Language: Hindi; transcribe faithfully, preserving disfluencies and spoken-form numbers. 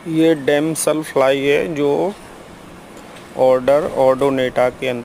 ये डैमसेल फ्लाई है जो ऑर्डर ऑर्डोनेटा के